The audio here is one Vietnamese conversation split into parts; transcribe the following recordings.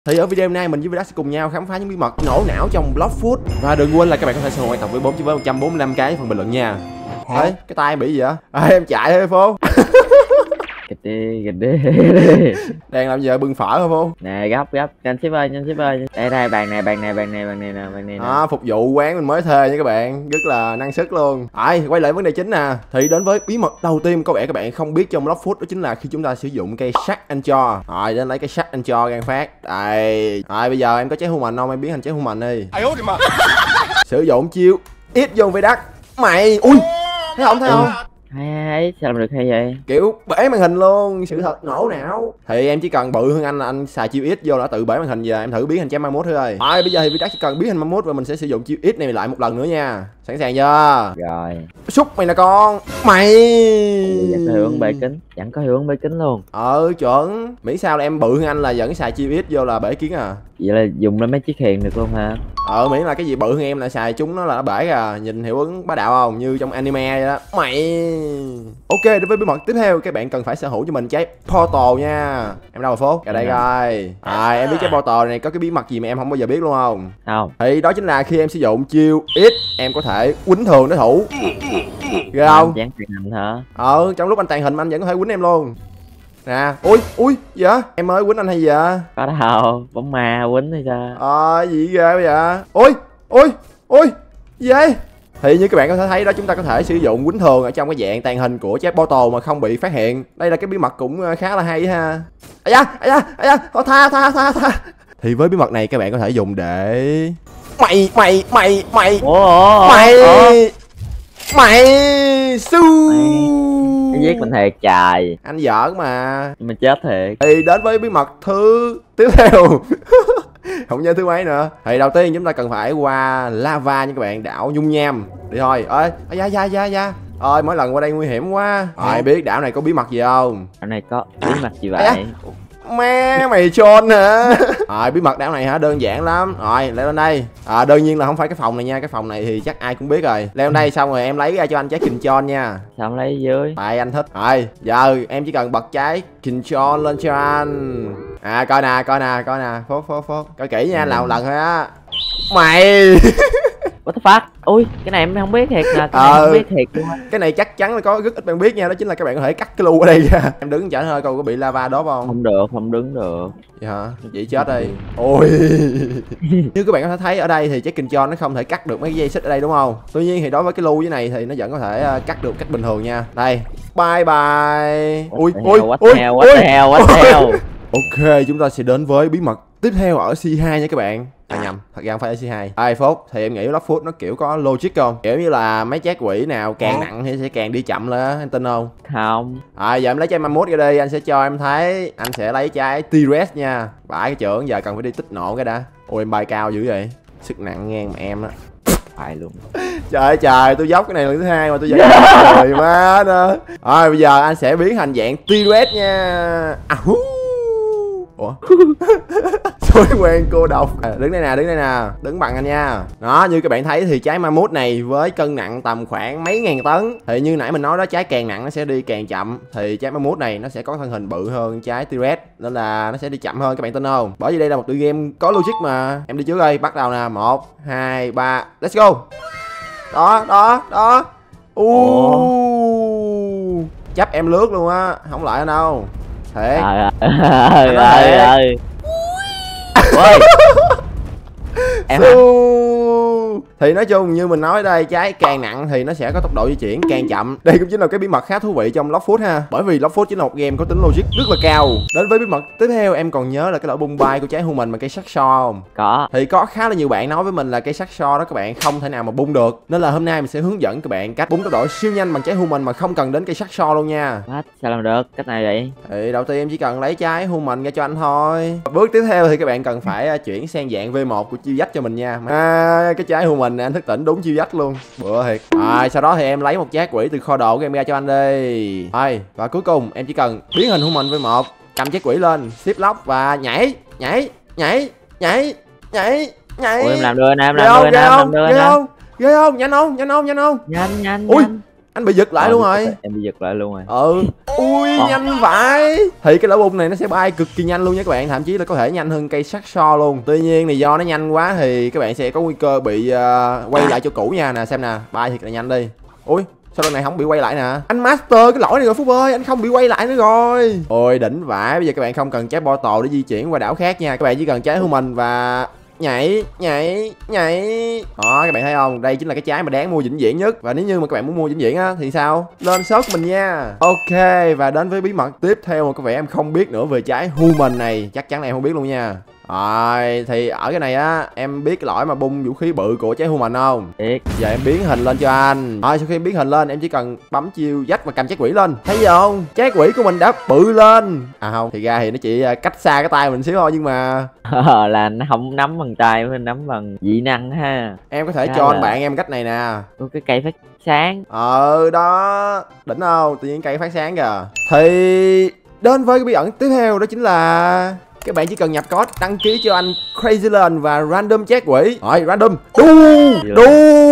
Thì ở video hôm nay mình với Vidac sẽ cùng nhau khám phá những bí mật nổ não trong Bloxfoot. Và đừng quên là các bạn có thể sở hữu tập với 4 với 145 cái phần bình luận nha. Ê, cái tay em bị gì vậy? Em chạy thôi Phố. Gạch đi. Đang làm gì vậy? Bưng phở hả Phố? Nè gấp nhanh ship ơi. Đây bàn này nè. Phục vụ quán mình mới thuê nha các bạn, rất là năng sức luôn. Quay lại vấn đề chính nè. Thì đến với bí mật đầu tiên có vẻ các bạn không biết trong Bloxfoot, đó chính là khi chúng ta sử dụng cây sắt anh cho. Rồi đến lấy cây sắt anh cho gan phát. Đây. Rồi bây giờ em có trái hưu mành không? Em biến thành trái hưu mành đi. Sử dụng chiêu ít vô Vidac. Mày, ui, thấy không? Hay sao làm được hay vậy? Kiểu bể màn hình luôn, sự thật nổ não. Thì em chỉ cần bự hơn anh là anh xài chiêu X vô là tự bể màn hình. Giờ em thử biến thành trái Mammoth thử coi. Bây giờ thì Vidac chỉ cần biến thành Mammoth và mình sẽ sử dụng chiêu X này lại một lần nữa nha. Sẵn sàng chưa? Rồi. Xúc mày nè con. Mày Chẳng có hiệu ứng bể kính, chẳng có hiệu ứng bể kính luôn. Chuẩn. Miễn sao là em bự hơn anh là vẫn xài chiêu X vô là bể kiến à. Vậy là dùng lên mấy chiếc hiền được luôn hả? Miễn là cái gì bự hơn em là xài chúng nó là nó bể à. Nhìn hiệu ứng bá đạo không? Như trong anime vậy đó. Mày. Ok, đối với bí mật tiếp theo các bạn cần phải sở hữu cho mình trái Portal nha. Em đâu rồi Phố? Ở đây coi. Em biết trái Portal này có cái bí mật gì mà em không bao giờ biết luôn không? Không. Thì đó chính là khi em sử dụng chiêu X, em có thể quýnh thường đối thủ. Ghê không? Dán tàn hình hả? Trong lúc anh tàn hình anh vẫn có thể quýnh em luôn. Nè, ui, gì vậy? Em mới quýnh anh hay gì vậy? Có đâu, bóng ma quýnh hay sao? Gì ghê bây giờ? Ui, gì vậy? Thì như các bạn có thể thấy đó, chúng ta có thể sử dụng quýnh thường ở trong cái dạng tàn hình của trái Portal mà không bị phát hiện. Đây là cái bí mật cũng khá là hay ha. Tha. Thì với bí mật này các bạn có thể dùng để Mày su. Cái giết mình thiệt trời. Anh giỡn mà. Mình chết thiệt. Thì đến với bí mật thứ tiếp theo. Không nhớ thứ mấy nữa. Thì đầu tiên chúng ta cần phải qua lava nha các bạn, đảo Nhung Nham. Đi thôi. Da. Mỗi lần qua đây nguy hiểm quá. Biết đảo này có bí mật gì không? Đảo này có bí mật gì vậy? Má mày trôn hả? Bí mật đảo này hả? Đơn giản lắm. Leo lên đây. Đương nhiên là không phải cái phòng này nha. Cái phòng này thì chắc ai cũng biết rồi. Leo lên đây xong rồi em lấy ra cho anh trái Kinchon nha. Sao em lấy dưới? Tại anh thích. Giờ em chỉ cần bật trái Kinchon lên cho anh. Coi nè. Phốt. Coi kỹ nha, làm một lần thôi á. Mày. What the fuck? Ui, cái này em không biết thiệt nè, cái này không biết thiệt luôn. Cái này chắc chắn là có rất ít bạn biết nha, đó chính là các bạn có thể cắt cái lu ở đây nha. Em đứng chở thôi, coi có bị lava đốt không? Không đứng được. Vậy hả? Vậy chết đi. Ôi. Như các bạn có thể thấy ở đây thì trái Kinchon nó không thể cắt được mấy cái dây xích ở đây đúng không? Tuy nhiên thì đối với cái lu dưới này thì nó vẫn có thể cắt được cách bình thường nha. Đây. Bye bye. Ui. What the hell. Ok, chúng ta sẽ đến với bí mật tiếp theo ở C2 nha các bạn. Nhầm, thật ra không phải ở C2. Phốt, thì em nghĩ Bloxfoot nó kiểu có logic không? Kiểu như là mấy trái quỷ nào càng nặng thì sẽ càng đi chậm lên, anh tin không? Không. Giờ em lấy trái Mammoth ra đi, anh sẽ cho em thấy. Anh sẽ lấy trái T-Rex nha. Vãi cái trưởng, giờ cần phải đi tích nộ cái đã. Ôi em bay cao dữ vậy. Sức nặng ngang mà em đó. Phải luôn. Trời, tôi dốc cái này lần thứ hai mà tôi dậy rồi má nữa. Bây giờ anh sẽ biến thành dạng T-Rex nha. Ủa? Thói quen cô độc. Đứng đây nè, đứng bằng anh nha. Đó, như các bạn thấy thì trái Mammoth này với cân nặng tầm khoảng mấy ngàn tấn. Thì như nãy mình nói đó, trái càng nặng nó sẽ đi càng chậm. Thì trái Mammoth này nó sẽ có thân hình bự hơn trái T-Rex, nên là nó sẽ đi chậm hơn, các bạn tin không? Bởi vì đây là một tựa game có logic mà. Em đi trước đây, bắt đầu nè. 1, 2, 3, let's go. Đó. Chấp em lướt luôn á, không lại anh đâu. Thiệt. Ơi. Ôi. Em thì nói chung như mình nói đây, trái càng nặng thì nó sẽ có tốc độ di chuyển càng chậm. Đây cũng chính là cái bí mật khá thú vị trong Bloxfoot ha. Bởi vì Bloxfoot chính là một game có tính logic rất là cao. Đến với bí mật tiếp theo, em còn nhớ là cái lỗi bung bay của trái Human bằng cây sắt so không? Có. Thì có khá là nhiều bạn nói với mình là cây sắt so đó các bạn không thể nào mà bung được. Nên là hôm nay mình sẽ hướng dẫn các bạn cách bung tốc độ siêu nhanh bằng trái Human mà không cần đến cây sắt so luôn nha. Sao làm được cách này vậy? Thì đầu tiên em chỉ cần lấy trái Human ra cho anh thôi. Bước tiếp theo thì các bạn cần phải chuyển sang dạng V1 của chiêu dách cho mình nha. Cái trái Human này anh thức tỉnh đúng chiêu dách luôn, bựa thiệt. Sau đó thì em lấy một trái quỷ từ kho đồ của em ra cho anh đi. Và cuối cùng em chỉ cần biến hình V1 cầm trái quỷ lên, ship lock và nhảy. Ui, em làm được nè, Ghê không? Nhanh không? Nhanh. Ui, Anh bị giật lại luôn rồi. Em bị giật lại luôn rồi. Ui nhanh vãi. Thì cái lỗ bung này nó sẽ bay cực kỳ nhanh luôn nha các bạn, thậm chí là có thể nhanh hơn cây sắt so luôn. Tuy nhiên thì do nó nhanh quá thì các bạn sẽ có nguy cơ bị quay lại chỗ cũ nha. Nè xem nè, bay thiệt là nhanh đi. Ui sao lần này không bị quay lại nè. Anh master cái lỗi này rồi Phúc ơi, anh không bị quay lại nữa rồi. Ôi đỉnh vãi. Bây giờ các bạn không cần trái portal để di chuyển qua đảo khác nha, các bạn chỉ cần trái human và nhảy. Đó các bạn thấy không, đây chính là cái trái mà đáng mua vĩnh viễn nhất. Và nếu như mà các bạn muốn mua vĩnh viễn á thì sao, lên shop mình nha. Ok, và đến với bí mật tiếp theo mà có vẻ em không biết nữa về trái human này, chắc chắn là em không biết luôn nha. Rồi thì ở cái này á, em biết cái lỗi mà bung vũ khí bự của trái human không? Biết. Giờ em biến hình lên cho anh. Rồi sau khi biến hình lên em chỉ cần bấm chiêu dách và cầm trái quỷ lên. Thấy gì không? Trái quỷ của mình đã bự lên. À không, thì ra thì nó chỉ cách xa cái tay mình xíu thôi, nhưng mà là nó không nắm bằng tay, nó nắm bằng dị năng ha. em có thể cho anh bạn em cách này nè. Có cái cây phát sáng. Đó, đỉnh không? Tự nhiên cây phát sáng kìa. Thì đến với cái bí ẩn tiếp theo, đó chính là các bạn chỉ cần nhập code đăng ký cho anh Crazyland và random chết quỷ. Rồi random. Đu.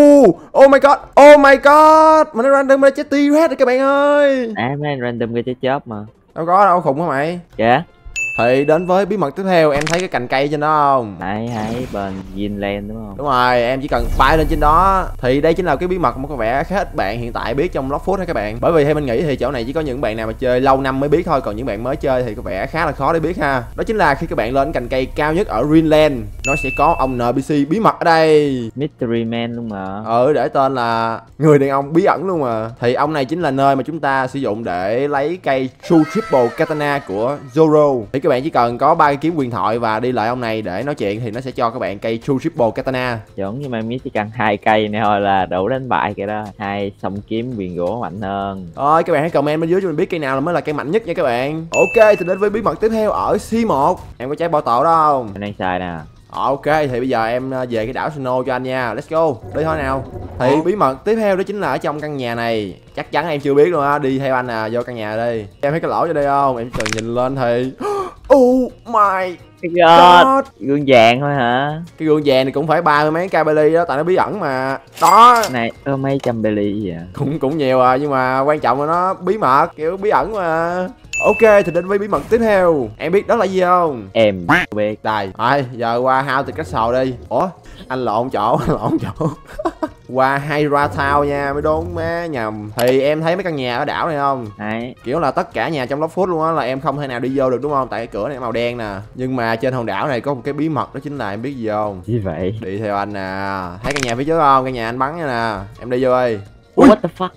Oh my god. Mà nó random ra chết T-Rex rồi các bạn ơi. Mấy anh random cái chớp mà. Đâu có đâu, khùng hả mày? Kìa. Thì đến với bí mật tiếp theo, em thấy cái cành cây trên đó không? Hãy bên Vinland đúng không? Đúng rồi, em chỉ cần bay lên trên đó. Thì đây chính là cái bí mật mà có vẻ khá ít bạn hiện tại biết trong Logfoot đó các bạn. Bởi vì theo mình nghĩ thì chỗ này chỉ có những bạn nào mà chơi lâu năm mới biết thôi, còn những bạn mới chơi thì có vẻ khá là khó để biết ha. Đó chính là khi các bạn lên cành cây cao nhất ở Greenland, nó sẽ có ông NPC bí mật ở đây. Mystery Man luôn mà. Để tên là người đàn ông bí ẩn luôn mà. Thì ông này chính là nơi mà chúng ta sử dụng để lấy cây True Triple Katana của Zoro. Thì các bạn chỉ cần có 3 cái kiếm huyền thoại và đi lại ông này để nói chuyện thì nó sẽ cho các bạn cây True Triple Katana. Chuẩn, nhưng mà em nghĩ chỉ cần 2 cây này thôi là đủ đánh bại kìa đó. 2 song kiếm huyền gỗ mạnh hơn. Rồi các bạn hãy comment bên dưới cho mình biết cây nào là mới là cây mạnh nhất nha các bạn. Ok, thì đến với bí mật tiếp theo ở C1. Em có trái bao tổ đó không? Anh đang xài nè. Ok, thì bây giờ em về cái đảo Snow cho anh nha. Let's go, đi thôi nào. Thì bí mật tiếp theo đó chính là ở trong căn nhà này. Chắc chắn em chưa biết luôn á, đi theo anh à, vô căn nhà đi. Em thấy cái lỗ vô đây không? Em chỉ cần nhìn lên thì oh my god. Gương vàng thôi hả? Cái gương vàng này cũng phải 30 mấy cái belly đó, tại nó bí ẩn mà. Đó. Này có mấy trăm belly gì à? Cũng nhiều à, nhưng mà quan trọng là nó bí mật, kiểu bí ẩn mà. Ok, thì đến với bí mật tiếp theo. Em biết đó là gì không? Em biết. Đây, rồi giờ qua How to Castle đi. Ủa, anh lộn chỗ. Qua Hydra Town nha, mới đúng má, nhầm. Thì em thấy mấy căn nhà ở đảo này không? Đấy. Kiểu là tất cả nhà trong Logfoot luôn á, là em không thể nào đi vô được đúng không? Tại cái cửa này màu đen nè. Nhưng mà trên hòn đảo này có một cái bí mật, đó chính là em biết gì không? Gì vậy? Đi theo anh nè. Thấy căn nhà phía trước không? Căn nhà anh bắn nha nè. Em đi vô đi. What the fuck?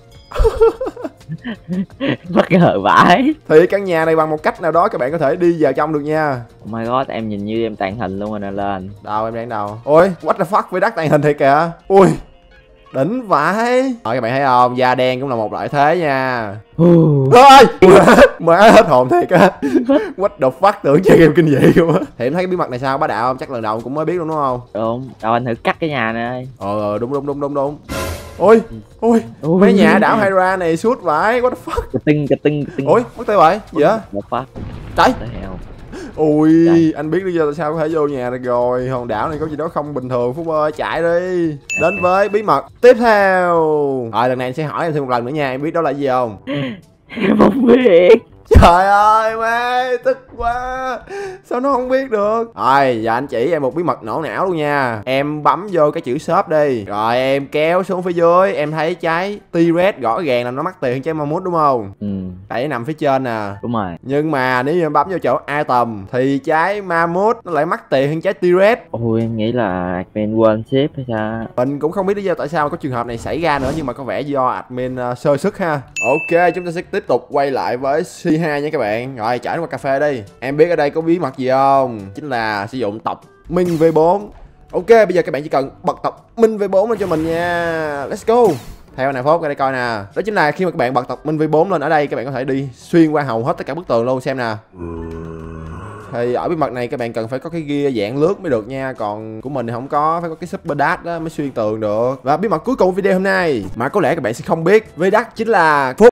Bất ngờ vãi. Thì căn nhà này bằng một cách nào đó các bạn có thể đi vào trong được nha. Oh my god, em nhìn như em tàng hình luôn rồi nè lên. Đâu em đang đâu? Ôi, what the fuck với đắt tàng hình thiệt kìa. Ui, đỉnh vãi. Rồi các bạn thấy không? Da đen cũng là một lợi thế nha. Ôi, má hết hồn thiệt á. What the fuck, tưởng chơi game kinh dị không á. Thì em thấy cái bí mật này sao bá đạo không? Chắc lần đầu cũng mới biết luôn đúng không? Đúng. Đâu anh thử cắt cái nhà này. Đúng. Ôi, mấy nhà đảo Hydra này suốt vãi, what the fuck. Cà tưng. Ôi, mất tay vậy? Gì á? Một phát. Trời. Heo. Ui, Chạy. anh biết lý do tại sao có thể vô nhà này rồi. Hòn đảo này có gì đó không bình thường Phúc ơi, chạy đi. Đến với bí mật tiếp theo. Rồi lần này anh sẽ hỏi em thêm một lần nữa nha, em biết đó là gì không? Em không biết. Trời ơi má, tức quá. Sao nó không biết được. Rồi giờ anh chỉ em một bí mật nổ não luôn nha. Em bấm vô cái chữ shop đi. Rồi em kéo xuống phía dưới. Em thấy trái T-Rex rõ ràng là nó mắc tiền hơn trái Mammoth đúng không? Tại nó nằm phía trên nè. Đúng rồi. Nhưng mà nếu như em bấm vô chỗ item thì trái Mammoth nó lại mắc tiền hơn trái T-Rex. Ôi em nghĩ là admin quên ship hay sao? Mình cũng không biết lý do tại sao có trường hợp này xảy ra nữa, nhưng mà có vẻ do admin sơ suất ha. Ok, chúng ta sẽ tiếp tục quay lại với C2 nha các bạn. Rồi trải qua cà phê đi. Em biết ở đây có bí mật gì không? Chính là sử dụng tộc Minh V4. Ok, bây giờ các bạn chỉ cần bật tộc Minh V4 lên cho mình nha. Let's go. Theo này Phốt, ra đây coi nè. Đó chính là khi mà các bạn bật tộc Minh V4 lên ở đây, các bạn có thể đi xuyên qua hầu hết tất cả bức tường luôn, xem nè. Thì ở bí mật này các bạn cần phải có cái gear dạng lướt mới được nha. Còn của mình thì không có, phải có cái super dash đó mới xuyên tường được. Và bí mật cuối cùng video hôm nay mà có lẽ các bạn sẽ không biết với đắt chính là Phúc